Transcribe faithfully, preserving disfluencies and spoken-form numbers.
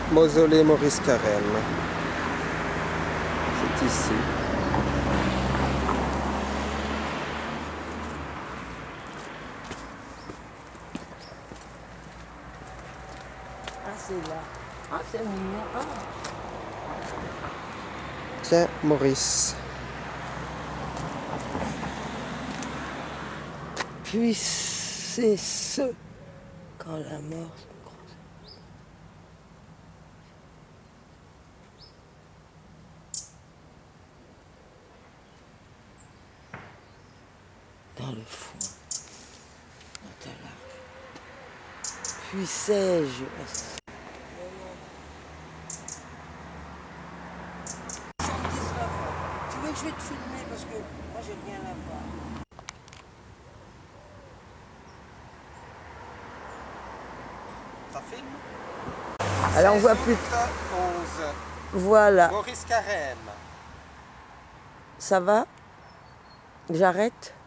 Mausolée Maurice Carême. C'est ici. Ah, c'est là. Ah, c'est mignon. Ah. Tiens, Maurice. Puis c'est ce quand la mort se croise. Dans le foin, dans ta larve. Puis sais-je. Tu veux que je vais te filmer parce que moi j'ai rien à voir. Ça filme? Alors on voit plus. onze. Voilà. Maurice Carême. Ça va? J'arrête?